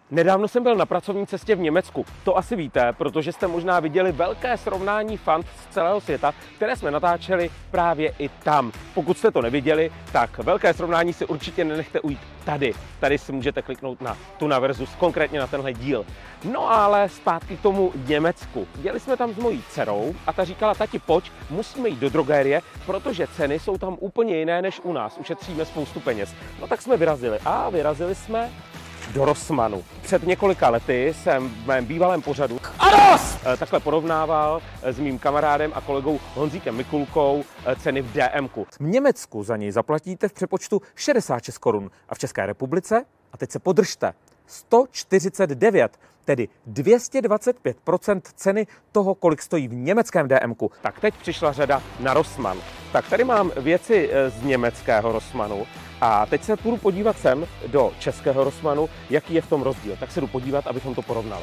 Nedávno jsem byl na pracovní cestě v Německu. To asi víte, protože jste možná viděli velké srovnání fant z celého světa, které jsme natáčeli právě i tam. Pokud jste to neviděli, tak velké srovnání si určitě nenechte ujít tady. Tady si můžete kliknout na Tuna versus, konkrétně na tenhle díl. No ale zpátky k tomu Německu. Jeli jsme tam s mojí dcerou a ta říkala: tati, pojď, musíme jít do drogérie, protože ceny jsou tam úplně jiné než u nás. Ušetříme spoustu peněz. No tak jsme vyrazili a vyrazili jsme do Rossmannu. Před několika lety jsem v mém bývalém pořadu takhle porovnával s mým kamarádem a kolegou Honzíkem Mikulkou ceny v DMku. V Německu za něj zaplatíte v přepočtu 66 korun a v České republice, a teď se podržte, 149, tedy 225% ceny toho, kolik stojí v německém DMku. Tak teď přišla řada na Rossmann. Tak tady mám věci z německého Rossmannu a teď se půjdu podívat sem do českého Rossmannu, jaký je v tom rozdíl. Tak se jdu podívat, abychom to porovnali.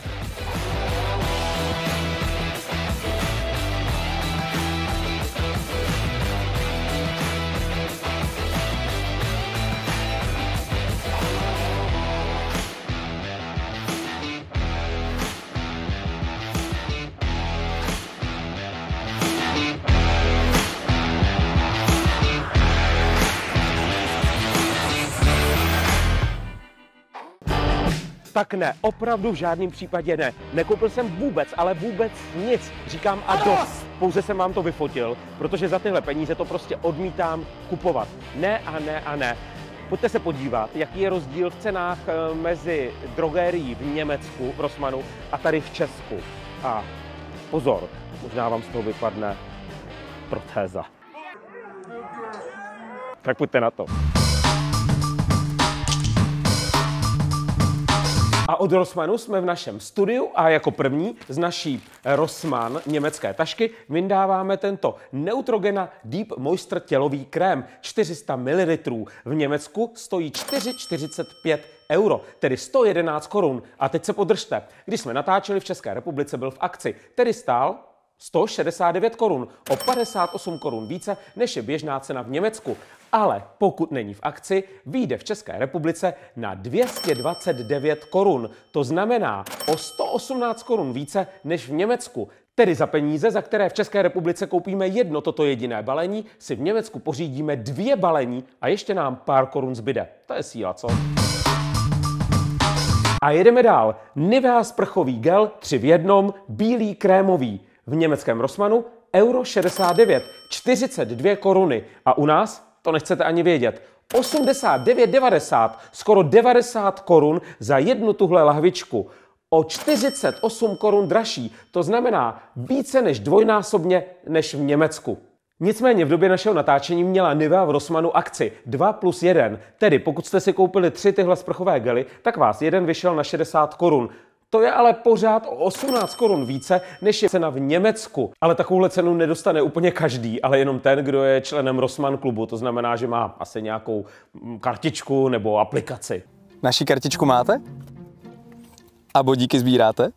Tak ne, opravdu v žádném případě ne. Nekoupil jsem vůbec, ale vůbec nic. Říkám a dost. Pouze jsem vám to vyfotil, protože za tyhle peníze to prostě odmítám kupovat. Ne a ne a ne. Pojďte se podívat, jaký je rozdíl v cenách mezi drogérií v Německu, v Rossmannu, a tady v Česku. A pozor, možná vám z toho vypadne protéza. Tak pojďte na to. A od Rossmannu jsme v našem studiu a jako první z naší Rossmann německé tašky vyndáváme tento Neutrogena Deep Moisture tělový krém 400 ml. V Německu stojí 4,45 euro, tedy 111 korun. A teď se podržte. Když jsme natáčeli v České republice, byl v akci, tedy stál 169 korun, o 58 korun více, než je běžná cena v Německu. Ale pokud není v akci, vyjde v České republice na 229 korun. To znamená o 118 korun více než v Německu. Tedy za peníze, za které v České republice koupíme jedno toto jediné balení, si v Německu pořídíme 2 balení a ještě nám pár korun zbyde. To je síla, co? A jedeme dál. Nivea sprchový gel 3 v 1, bílý krémový. V německém Rossmannu euro 69, 42 koruny. A u nás? To nechcete ani vědět. 89,90, skoro 90 korun za jednu tuhle lahvičku. O 48 korun dražší, to znamená více než dvojnásobně než v Německu. Nicméně v době našeho natáčení měla Nivea v Rossmannu akci 2+1, tedy pokud jste si koupili 3 tyhle sprchové gely, tak vás jeden vyšel na 60 korun. To je ale pořád o 18 korun více, než je cena v Německu. Ale takovouhle cenu nedostane úplně každý, ale jenom ten, kdo je členem Rossmann klubu. To znamená, že má asi nějakou kartičku nebo aplikaci. Naši kartičku máte? A bodíky sbíráte?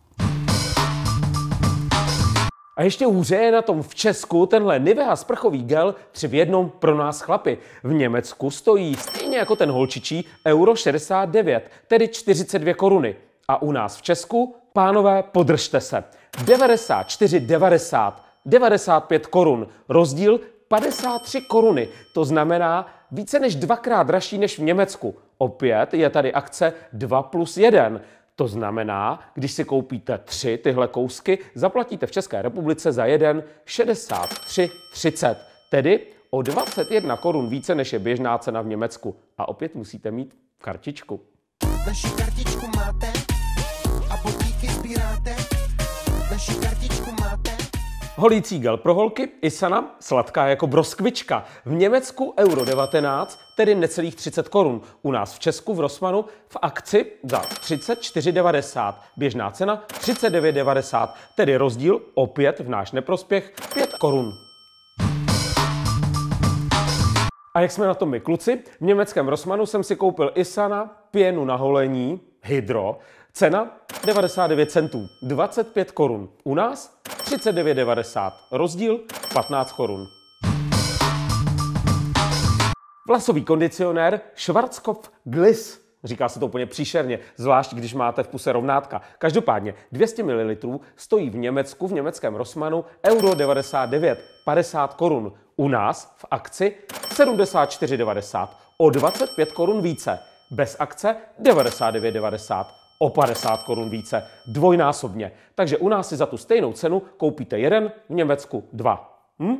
A ještě hůře je na tom v Česku tenhle Nivea sprchový gel 3 v 1 pro nás chlapy. V Německu stojí stejně jako ten holčičí euro 69, tedy 42 koruny. A u nás v Česku, pánové, podržte se, 94,90, 95 korun, rozdíl 53 koruny, to znamená více než 2krát dražší než v Německu. Opět je tady akce 2+1, to znamená, když si koupíte 3 tyhle kousky, zaplatíte v České republice za jeden 63,30, tedy o 21 korun více než je běžná cena v Německu. A opět musíte mít kartičku. Naši kartičku máte a bodíky sbíráte. Naši kartičku máte. Holící gel pro holky, Isana, sladká jako broskvička. V Německu euro 19, tedy necelých 30 korun. U nás v Česku v Rossmannu v akci za 34,90. Běžná cena 39,90, tedy rozdíl opět v náš neprospěch 5 korun. A jak jsme na tom my kluci? V německém Rossmannu jsem si koupil Isana, pěnu na holení, hydro, cena 99 centů, 25 korun. U nás 39,90, rozdíl 15 korun. Vlasový kondicionér Schwarzkopf Gliss Říká se to úplně příšerně, zvlášť když máte v puse rovnátka. Každopádně 200 ml stojí v Německu, v německém Rossmannu euro 99, 50 korun. U nás v akci 74,90, o 25 korun více. Bez akce 99,90, o 50 korun více, dvojnásobně. Takže u nás si za tu stejnou cenu koupíte jeden, v Německu 2.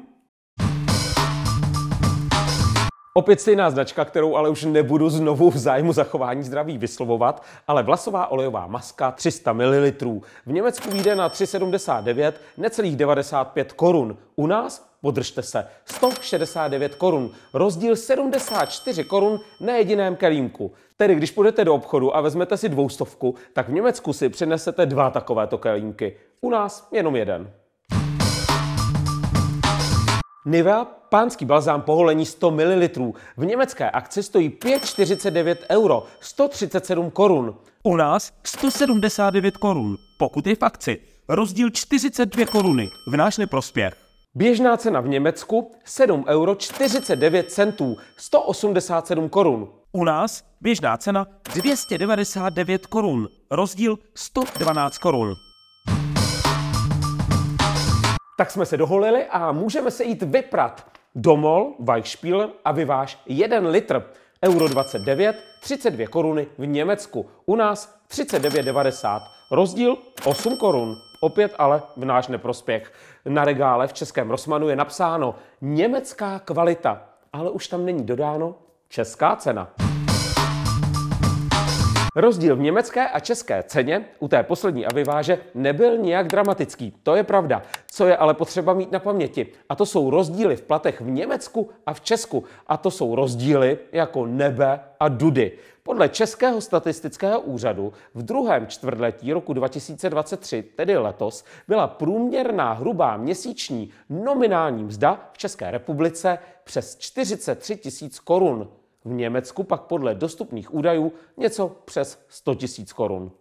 Opět stejná značka, kterou ale už nebudu znovu v zájmu zachování zdraví vyslovovat, ale vlasová olejová maska 300 ml. V Německu vyjde na 3,79, necelých 95 korun. U nás, podržte se, 169 korun. Rozdíl 74 korun na jediném kelímku. Tedy když půjdete do obchodu a vezmete si 200, tak v Německu si přinesete 2 takovéto kelímky. U nás jenom jeden. Nivea pánský balzám po holení 100 ml. V německé akci stojí 5,49 euro, 137 korun. U nás 179 korun, pokud je v akci. Rozdíl 42 koruny v náš neprospěch. Běžná cena v Německu 7 euro 49 centů, 187 korun. U nás běžná cena 299 korun, rozdíl 112 korun. Tak jsme se doholili a můžeme se jít vyprat. Domol, Weichspieler a Vyváž 1 litr. Euro 29, 32 koruny v Německu. U nás 39,90. Rozdíl 8 korun. Opět ale v náš neprospěch. Na regále v českém Rossmannu je napsáno německá kvalita, ale už tam není dodáno česká cena. Rozdíl v německé a české ceně u té poslední Aviváže nebyl nijak dramatický, to je pravda. Co je ale potřeba mít na paměti, a to jsou rozdíly v platech v Německu a v Česku, a to jsou rozdíly jako nebe a dudy. Podle Českého statistického úřadu v druhém čtvrtletí roku 2023, tedy letos, byla průměrná hrubá měsíční nominální mzda v České republice přes 43 000 korun. V Německu pak podle dostupných údajů něco přes 100 000 korun.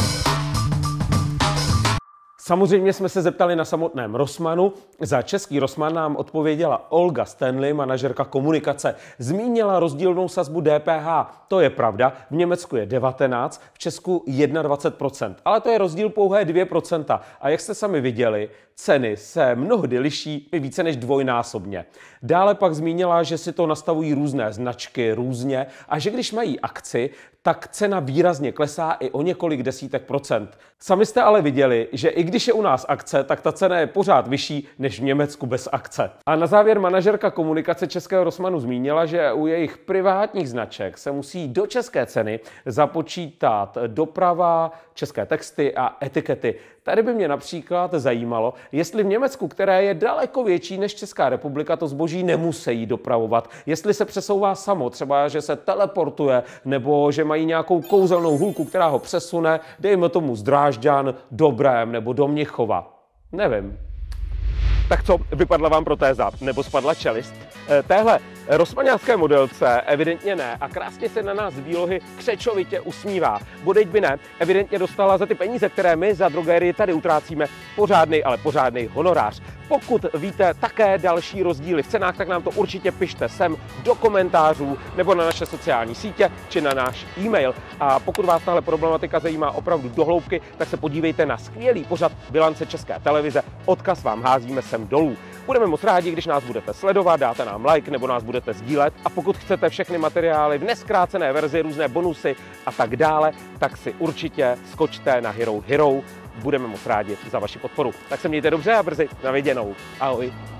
Samozřejmě jsme se zeptali na samotném Rossmannu. Za český Rossmann nám odpověděla Olga Stanley, manažerka komunikace. Zmínila rozdílnou sazbu DPH. To je pravda, v Německu je 19, v Česku 21%. Ale to je rozdíl pouhé 2%. A jak jste sami viděli, ceny se mnohdy liší i více než dvojnásobně. Dále pak zmínila, že si to nastavují různé značky různě a že když mají akci, tak cena výrazně klesá i o několik desítek procent. Sami jste ale viděli, že i když je u nás akce, tak ta cena je pořád vyšší než v Německu bez akce. A na závěr manažerka komunikace českého Rossmannu zmínila, že u jejich privátních značek se musí do české ceny započítat doprava, české texty a etikety. Tady by mě například zajímalo, jestli v Německu, které je daleko větší než Česká republika, to zboží nemusí dopravovat. Jestli se přesouvá samo, třeba že se teleportuje, nebo že mají nějakou kouzelnou hůlku, která ho přesune, dejme tomu z Drážďan do Brém nebo do Mnichova. Nevím. Tak co, vypadla vám protéza nebo spadla čelist? Téhle rossmanňácké modelce evidentně ne a krásně se na nás z výlohy křečovitě usmívá. Bodejť by ne, evidentně dostala za ty peníze, které my za drogérii tady utrácíme, pořádnej, ale pořádnej honorář. Pokud víte také další rozdíly v cenách, tak nám to určitě pište sem do komentářů nebo na naše sociální sítě či na náš e-mail. A pokud vás tahle problematika zajímá opravdu do hloubky, tak se podívejte na skvělý pořad Bilance České televize. Odkaz vám házíme sem dolů. Budeme moc rádi, když nás budete sledovat, dáte nám like nebo nás budete sdílet. A pokud chcete všechny materiály v neskrácené verzi, různé bonusy a tak dále, tak si určitě skočte na Hero Hero. Budeme moc rádi za vaši podporu. Tak se mějte dobře a brzy na viděnou. Ahoj.